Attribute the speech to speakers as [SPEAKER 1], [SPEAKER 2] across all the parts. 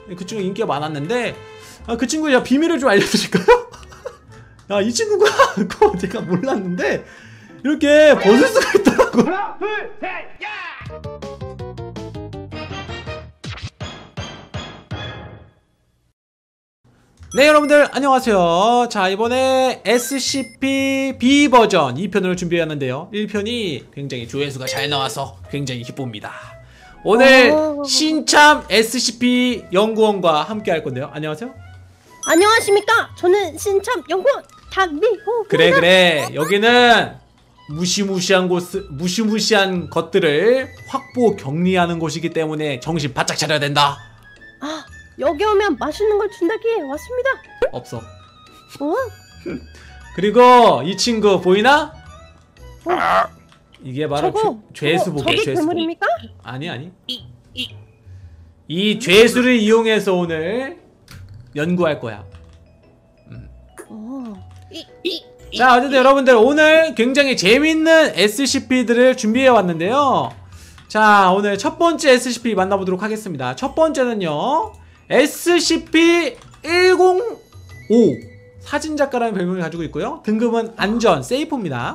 [SPEAKER 1] 그 친구 인기가 많았는데 그 친구의 비밀을 좀 알려드릴까요? 이 친구가 그거 제가 몰랐는데 이렇게 벗을 수가 있더라고. 하나, 둘, 셋, 야! 네, 여러분들 안녕하세요. 자, 이번에 SCP B 버전 2편을 준비했는데요. 1편이 굉장히 조회수가 잘 나와서 굉장히 기쁩니다. 오늘 신참 SCP 연구원과 함께 할 건데요. 안녕하세요.
[SPEAKER 2] 안녕하십니까. 저는 신참 연구원 박미호.
[SPEAKER 1] 그래 여기는 무시무시한 것들을 확보 격리하는 곳이기 때문에 정신 바짝 차려야 된다.
[SPEAKER 2] 아, 여기 오면 맛있는 걸 준다기에 왔습니다.
[SPEAKER 1] 없어. 그리고 이 친구 보이나? 이게 바로 죄수복이야.
[SPEAKER 2] 저게 괴물입니까?
[SPEAKER 1] 아니. 이 죄수를 이용해서 오늘 연구할 거야. 자, 어쨌든 여러분들 오늘 굉장히 재밌는 SCP들을 준비해 왔는데요. 자, 오늘 첫 번째 SCP 만나보도록 하겠습니다. 첫 번째는요, SCP-105 사진작가라는 별명을 가지고 있고요. 등급은 안전, 세이프입니다.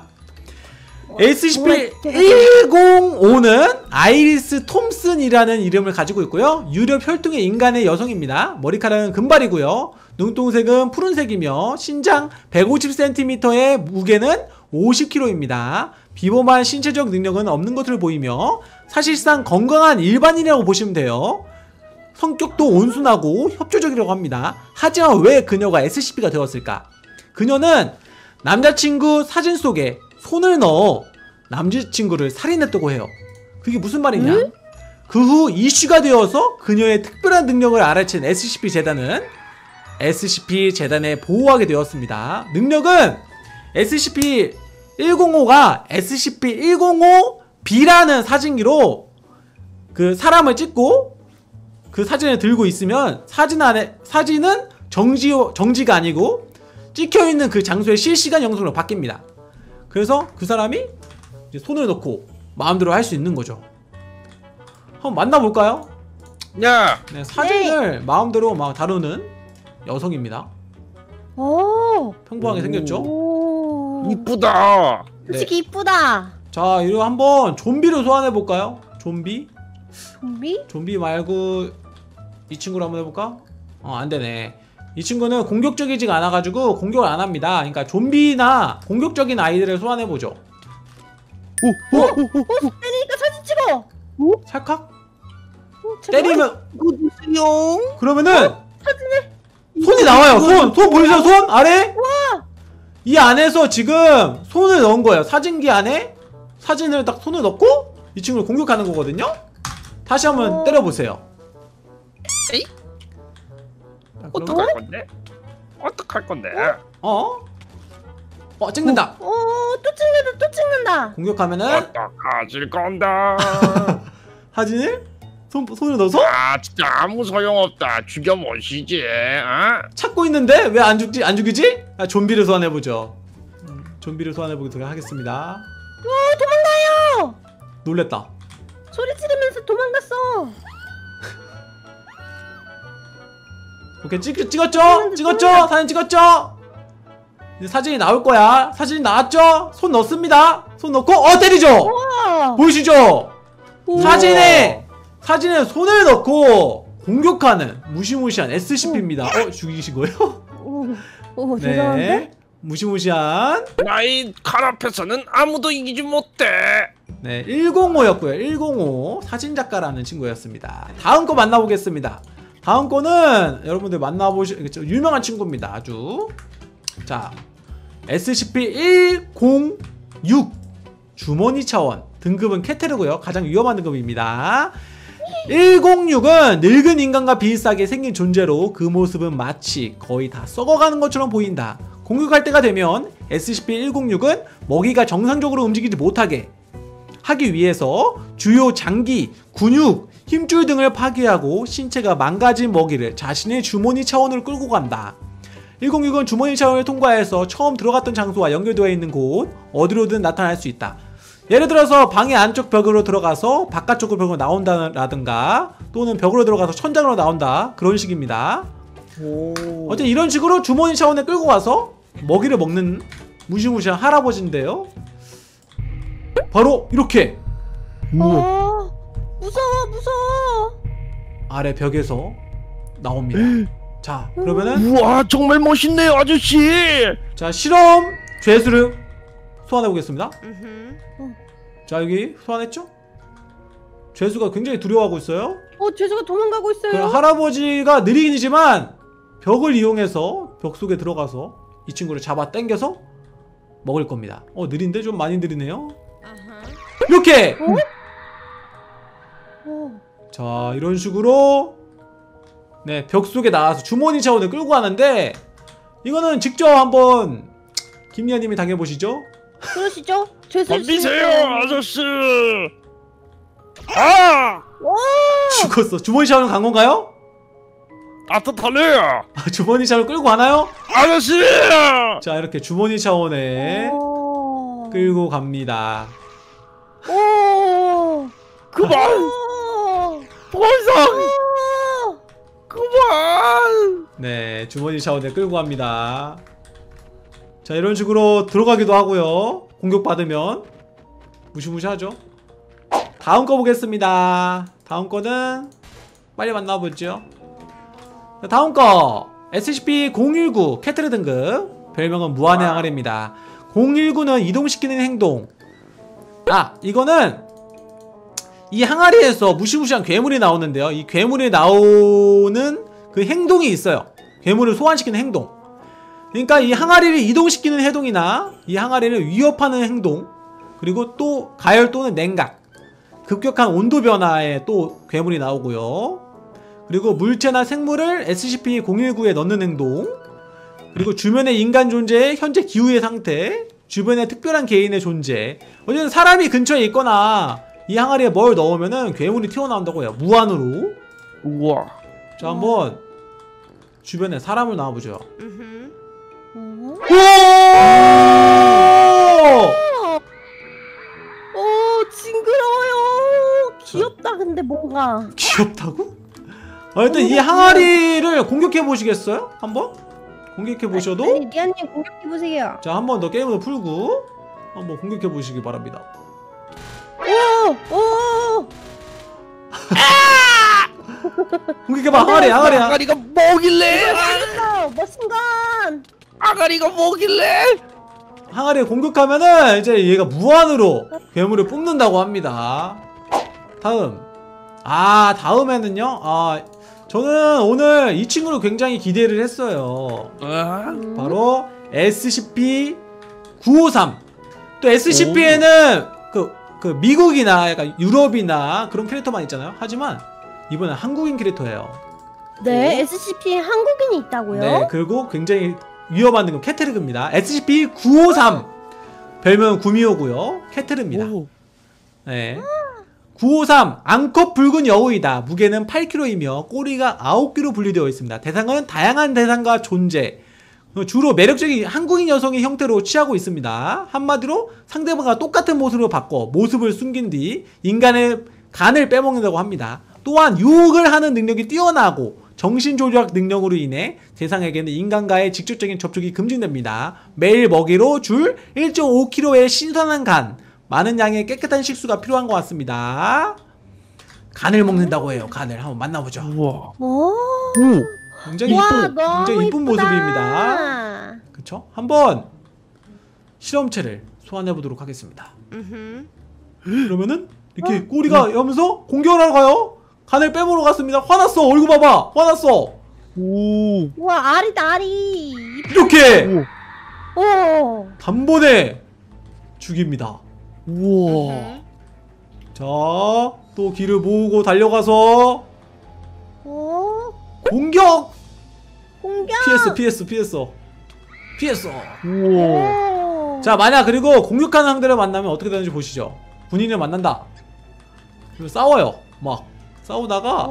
[SPEAKER 1] SCP-105는 아이리스 톰슨이라는 이름을 가지고 있고요. 유럽 혈통의 인간의 여성입니다. 머리카락은 금발이고요. 눈동색은 푸른색이며 신장 150cm의 무게는 50kg입니다. 비범한 신체적 능력은 없는 것으로 보이며 사실상 건강한 일반인이라고 보시면 돼요. 성격도 온순하고 협조적이라고 합니다. 하지만 왜 그녀가 SCP가 되었을까? 그녀는 남자친구 사진 속에 손을 넣어 남자친구를 살인했다고 해요. 그게 무슨 말이냐? 그 후 이슈가 되어서 그녀의 특별한 능력을 알아챈 SCP-재단은 SCP-재단에 보호하게 되었습니다. 능력은 SCP-105가 SCP-105B라는 사진기로 그 사람을 찍고 그 사진을 들고 있으면 사진은 정지가 아니고 찍혀있는 그 장소의 실시간 영상으로 바뀝니다. 그래서 그 사람이 이제 손을 넣고 마음대로 할 수 있는 거죠. 한번 만나볼까요?
[SPEAKER 3] 야!
[SPEAKER 1] 네, 사진을 마음대로 막 다루는 여성입니다. 평범하게 생겼죠?
[SPEAKER 3] 이쁘다.
[SPEAKER 2] 솔직히 이쁘다.
[SPEAKER 1] 자, 이거 한번 좀비를 소환해볼까요? 좀비? 좀비 말고 이 친구로 한번 해볼까? 안되네. 이 친구는 공격적이지가 않아가지고 공격을 안합니다. 그러니까 좀비나 공격적인 아이들을 소환해보죠.
[SPEAKER 2] 때리니까 사진 찍어.
[SPEAKER 1] 찰칵? 때리면 그러면은
[SPEAKER 2] 사진에
[SPEAKER 1] 손이 나와요. 손 보이세요? 손 아래? 이 안에서 지금 손을 넣은 거예요. 사진기 안에 사진을 딱 손을 넣고 이 친구를 공격하는 거거든요. 다시 한번 때려보세요.
[SPEAKER 3] 에이? 어떡할 건데? 어떡할 건데?
[SPEAKER 1] 찍는다.
[SPEAKER 2] 또 찍는다.
[SPEAKER 1] 공격하면은
[SPEAKER 3] 어떡하실 건다.
[SPEAKER 1] 사진을 손을 넣어서?
[SPEAKER 3] 진짜 아무 소용없다. 죽여보시지.
[SPEAKER 1] 찾고 있는데 왜 안 죽이지? 좀비를 소환해보죠. 좀비를 소환해보도록 하겠습니다.
[SPEAKER 2] 도망가요.
[SPEAKER 1] 놀랬다.
[SPEAKER 2] 소리 지르면서 도망갔어.
[SPEAKER 1] 오케이, 찍었죠? 사진 찍었죠? 이제 사진이 나올 거야. 사진이 나왔죠? 손 넣습니다. 손 넣고 때리죠? 보이시죠? 사진에 손을 넣고 공격하는 무시무시한 SCP입니다. 죽이신 거예요?
[SPEAKER 2] 죄송한데?
[SPEAKER 1] 무시무시한
[SPEAKER 3] 나의 칼 앞에서는 아무도 이기지 못해.
[SPEAKER 1] 네, 105였고요. 105 사진작가라는 친구였습니다. 다음 거 만나보겠습니다. 다음 거는 여러분들 만나보시겠죠? 유명한 친구입니다. 아주. 자, SCP-106 주머니 차원. 등급은 캐테르고요. 가장 위험한 등급입니다. 106은 늙은 인간과 비슷하게 생긴 존재로 그 모습은 마치 거의 다 썩어가는 것처럼 보인다. 공격할 때가 되면 SCP-106은 먹이가 정상적으로 움직이지 못하게 하기 위해서 주요 장기, 근육, 힘줄 등을 파괴하고 신체가 망가진 먹이를 자신의 주머니 차원으로 끌고 간다. 106은 주머니 차원을 통과해서 처음 들어갔던 장소와 연결되어 있는 곳 어디로든 나타날 수 있다. 예를 들어서 방의 안쪽 벽으로 들어가서 바깥쪽 벽으로 나온다라든가 또는 벽으로 들어가서 천장으로 나온다 그런 식입니다. 어쨌든 이런 식으로 주머니 차원에 끌고 가서 먹이를 먹는 무시무시한 할아버지인데요. 바로 이렇게
[SPEAKER 2] 무서워 무서워.
[SPEAKER 1] 아래 벽에서 나옵니다. 자 그러면은
[SPEAKER 3] 우와 정말 멋있네요 아저씨.
[SPEAKER 1] 자 실험 죄수를 소환해 보겠습니다. 자 여기 소환했죠? 죄수가 굉장히 두려워하고 있어요.
[SPEAKER 2] 죄수가 도망가고
[SPEAKER 1] 그
[SPEAKER 2] 있어요.
[SPEAKER 1] 할아버지가 느리긴이지만 벽을 이용해서 벽 속에 들어가서 이 친구를 잡아 당겨서 먹을 겁니다. 느린데 좀 많이 느리네요. 이렇게 자 이런 식으로 네 벽 속에 나와서 주머니 차원을 끌고 가는데 이거는 직접 한번 김리아님이 당해보시죠.
[SPEAKER 2] 그러시죠? 죄수
[SPEAKER 3] 덤비세요 아저씨. 아
[SPEAKER 1] 죽었어. 주머니 차원 간 건가요?
[SPEAKER 3] 따뜻하네요
[SPEAKER 1] 주머니 차원 끌고 가나요?
[SPEAKER 3] 아저씨.
[SPEAKER 1] 자 이렇게 주머니 차원에 끌고 갑니다.
[SPEAKER 3] 그만 더 이상 그만.
[SPEAKER 1] 네 주머니 차원에 끌고 갑니다. 자 이런 식으로 들어가기도 하고요. 공격받으면 무시무시하죠. 다음 거 보겠습니다. 다음 거는 빨리 만나보죠. 자, 다음 거 SCP-019 캐트르 등급 별명은 무한의 항아리입니다. 019는 이동시키는 행동. 이거는 이 항아리에서 무시무시한 괴물이 나오는데요. 이 괴물이 나오는 그 행동이 있어요. 괴물을 소환시키는 행동. 그러니까 이 항아리를 이동시키는 행동이나 이 항아리를 위협하는 행동, 그리고 또 가열 또는 냉각, 급격한 온도 변화에 또 괴물이 나오고요. 그리고 물체나 생물을 SCP-019에 넣는 행동, 그리고 주변의 인간 존재의 현재 기후의 상태, 주변의 특별한 개인의 존재. 어쨌든 사람이 근처에 있거나 이 항아리에 뭘 넣으면은 괴물이 튀어나온다고 해요. 무한으로.
[SPEAKER 3] 우와.
[SPEAKER 1] 자 한번 주변에 사람을 나와보죠.
[SPEAKER 2] 징그러워요. 귀엽다. 근데 뭔가
[SPEAKER 1] 귀엽다고? 일단 이 항아리를 공격해 보시겠어요? 한번? 공격해 보셔도?
[SPEAKER 2] 아니 리안님 공격해보세요.
[SPEAKER 1] 자 한 번 더 게임을 풀고 한번 공격해 보시기 바랍니다.
[SPEAKER 2] 오!
[SPEAKER 1] 공격해봐. 항아리.
[SPEAKER 3] 아가리가 뭐길래?
[SPEAKER 2] 머신건!
[SPEAKER 3] 아가리가 뭐길래?
[SPEAKER 1] 항아리를 공격하면은 이제 얘가 무한으로 괴물을 뽑는다고 합니다. 다음에는요. 저는 오늘 이 친구를 굉장히 기대를 했어요. 바로 SCP-953. 또 SCP에는 그 미국이나 약간 유럽이나 그런 캐릭터만 있잖아요. 하지만 이번엔 한국인 캐릭터예요.
[SPEAKER 2] 네, SCP에 한국인이 있다고요?
[SPEAKER 1] 네, 그리고 굉장히 위험한 등급 캐트르입니다. SCP-953 별명은 구미호고요. 캐트르입니다. 네. 953 암컷 붉은 여우이다. 무게는 8kg이며 꼬리가 9개로 분리되어 있습니다. 대상은 다양한 대상과 존재. 주로 매력적인 한국인 여성의 형태로 취하고 있습니다. 한마디로 상대방과 똑같은 모습으로 바꿔 모습을 숨긴 뒤 인간의 간을 빼먹는다고 합니다. 또한 유혹을 하는 능력이 뛰어나고 정신조작 능력으로 인해 대상에게는 인간과의 직접적인 접촉이 금지됩니다. 매일 먹이로 줄 1.5kg의 신선한 간, 많은 양의 깨끗한 식수가 필요한 것 같습니다. 간을 먹는다고 해요. 간을 한번 만나보죠.
[SPEAKER 3] 우와.
[SPEAKER 1] 굉장히 이쁜 모습입니다. 그쵸? 한번 실험체를 소환해보도록 하겠습니다. 그러면은 이렇게 꼬리가 하면서 공격을 하러 가요. 간을 빼먹으러 갔습니다. 화났어. 얼굴 봐봐. 화났어.
[SPEAKER 2] 우와, 알이다, 알이.
[SPEAKER 1] 이렇게
[SPEAKER 2] 오.
[SPEAKER 1] 단번에 죽입니다.
[SPEAKER 3] 우와.
[SPEAKER 1] 자, 또 길을 모으고 달려가서 공격! 피했어.
[SPEAKER 3] 우와.
[SPEAKER 1] 자, 만약 그리고 공격하는 상대를 만나면 어떻게 되는지 보시죠. 군인을 만난다. 그리고 싸워요. 막 싸우다가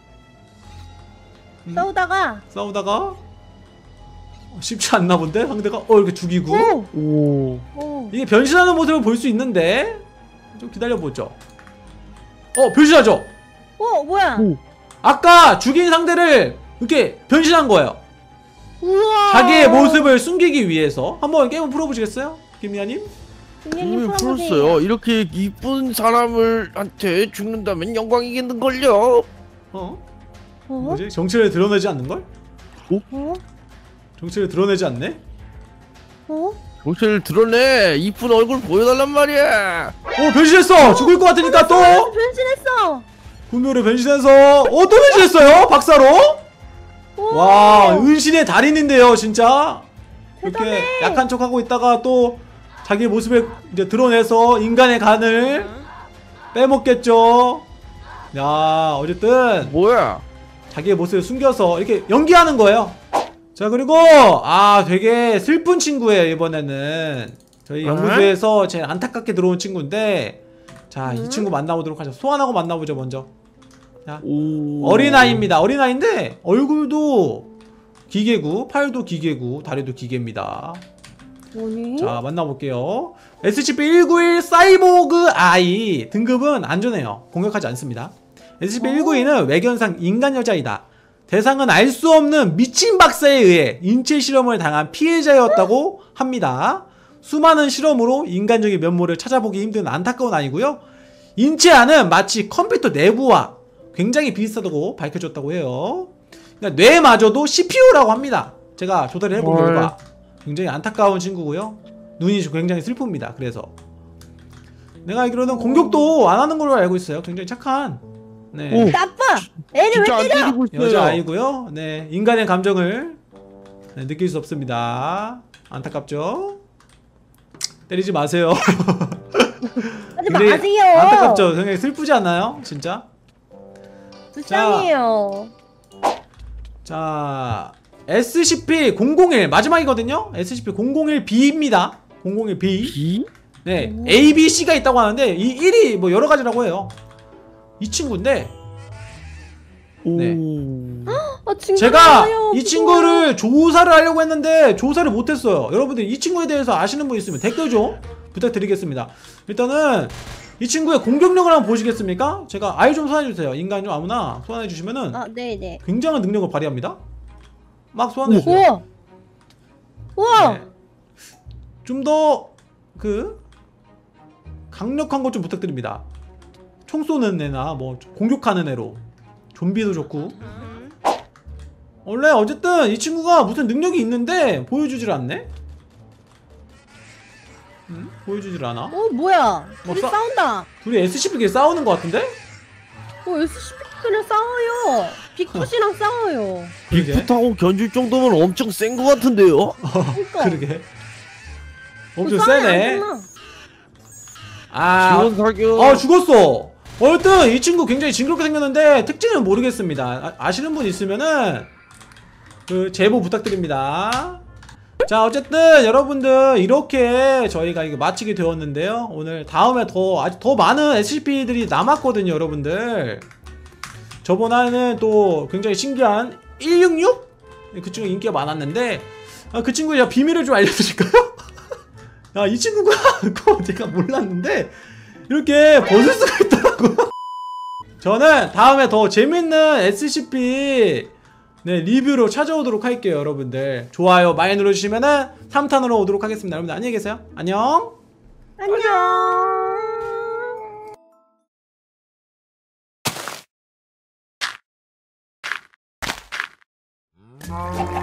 [SPEAKER 1] 싸우다가 쉽지 않나 본데 상대가 이렇게 죽이고
[SPEAKER 3] 오.
[SPEAKER 1] 이게 변신하는 모습을 볼 수 있는데 좀 기다려보죠. 변신하죠?
[SPEAKER 2] 뭐야?
[SPEAKER 3] 오.
[SPEAKER 1] 아까 죽인 상대를 이렇게 변신한 거예요.
[SPEAKER 2] 우와.
[SPEAKER 1] 자기의 모습을 숨기기 위해서. 한번 게임을 풀어보시겠어요? 김미아님?
[SPEAKER 2] 분명히
[SPEAKER 3] 이미
[SPEAKER 2] 풀어보세요.
[SPEAKER 3] 풀었어요. 이렇게 이쁜 사람한테 죽는다면 영광이겠는걸요.
[SPEAKER 1] 뭐지? 정체를 드러내지 않는걸?
[SPEAKER 2] 어?
[SPEAKER 1] 정체를 드러내지 않네?
[SPEAKER 3] 정체를 드러내. 이쁜 얼굴 보여달란 말이야.
[SPEAKER 1] 변신했어! 죽을 것 같으니까 또!
[SPEAKER 2] 변신했어.
[SPEAKER 1] 구묘를 변신해서 또 변신했어요! 박사로! 와, 은신의 달인인데요, 진짜. 이렇게
[SPEAKER 2] 대단해.
[SPEAKER 1] 약한 척하고 있다가 또 자기 모습을 이제 드러내서 인간의 간을 빼먹겠죠. 야, 어쨌든
[SPEAKER 3] 뭐야?
[SPEAKER 1] 자기의 모습을 숨겨서 이렇게 연기하는 거예요. 자, 그리고 되게 슬픈 친구예요, 이번에는. 저희 연구소에서 제일 안타깝게 들어온 친구인데, 자, 이 친구 만나보도록 하죠. 소환하고 만나보죠, 먼저. 자, 어린아이입니다. 어린아이인데 얼굴도 기계고, 팔도 기계고, 다리도 기계입니다.
[SPEAKER 2] 뭐니?
[SPEAKER 1] 자, 만나볼게요. SCP-191 사이보그 아이. 등급은 안전해요. 공격하지 않습니다. SCP-192는 외견상 인간 여자이다. 대상은 알 수 없는 미친 박사에 의해 인체 실험을 당한 피해자였다고 합니다. 수많은 실험으로 인간적인 면모를 찾아보기 힘든 안타까운 아이고요. 인체 안은 마치 컴퓨터 내부와 굉장히 비슷하다고 밝혀졌다고 해요. 그러니까 뇌마저도 CPU라고 합니다. 제가 조사를 해본 결과 굉장히 안타까운 친구고요. 눈이 굉장히 슬픕니다. 그래서 내가 알기로는 공격도 안 하는 걸로 알고 있어요. 굉장히 착한
[SPEAKER 2] 나빠. 애를
[SPEAKER 3] 진짜
[SPEAKER 2] 왜
[SPEAKER 3] 안
[SPEAKER 2] 때려?
[SPEAKER 3] 때리고 있어요.
[SPEAKER 1] 여자아이고요. 인간의 감정을 느낄 수 없습니다. 안타깝죠? 때리지 마세요.
[SPEAKER 2] 하지
[SPEAKER 1] 굉장히
[SPEAKER 2] 마세요.
[SPEAKER 1] 안타깝죠? 굉장히 슬프지 않나요? 진짜?
[SPEAKER 2] 불쌍해요.
[SPEAKER 1] 자, SCP-001 마지막이거든요? SCP-001B입니다. 001B.
[SPEAKER 3] 비?
[SPEAKER 1] 네, A, B, C가 있다고 하는데 이 1이 뭐 여러 가지라고 해요. 이 친구인데 네. 제가 이 친구를 조사를 하려고 했는데 조사를 못했어요. 여러분들 이 친구에 대해서 아시는 분 있으면 댓글 좀 부탁드리겠습니다. 일단은 이 친구의 공격력을 한번 보시겠습니까? 제가 아이 좀 소환해주세요. 인간 좀 아무나 소환해주시면은
[SPEAKER 2] 네네.
[SPEAKER 1] 굉장한 능력을 발휘합니다. 막 소환해주세요.
[SPEAKER 2] 우와. 우와.
[SPEAKER 1] 좀 더 강력한 것 좀 부탁드립니다. 총 쏘는 애나 뭐 공격하는 애로. 좀비도 좋고. 원래 어쨌든 이 친구가 무슨 능력이 있는데 보여주질 않네? 보여주질 않아?
[SPEAKER 2] 뭐야? 둘이
[SPEAKER 1] 뭐
[SPEAKER 2] 싸운다.
[SPEAKER 1] 둘이 SCP끼리 싸우는 것 같은데?
[SPEAKER 2] SCP끼리 싸워요. 빅풋이랑 싸워요.
[SPEAKER 3] 빅풋하고 견줄 정도면 엄청 센 것 같은데요?
[SPEAKER 2] 그러니까.
[SPEAKER 1] 그러게. 엄청 세네.
[SPEAKER 3] 지원 사격.
[SPEAKER 1] 죽었어. 어쨌든 이 친구 굉장히 징그럽게 생겼는데 특징은 모르겠습니다. 아시는 분 있으면은 제보 부탁드립니다. 자, 어쨌든 여러분들 이렇게 저희가 이거 마치게 되었는데요. 오늘 다음에 아직 더 많은 SCP들이 남았거든요, 여러분들. 저번에는 또 굉장히 신기한 166? 그 친구 인기가 많았는데 그 친구의 제가 비밀을 좀 알려드릴까요? 이 친구가 그거 제가 몰랐는데 이렇게 벗을 수가 있더라고요. 저는 다음에 더 재밌는 SCP 리뷰로 찾아오도록 할게요. 여러분들 좋아요 많이 눌러주시면은 3탄으로 오도록 하겠습니다. 여러분들 안녕히 계세요. 안녕.
[SPEAKER 2] 안녕.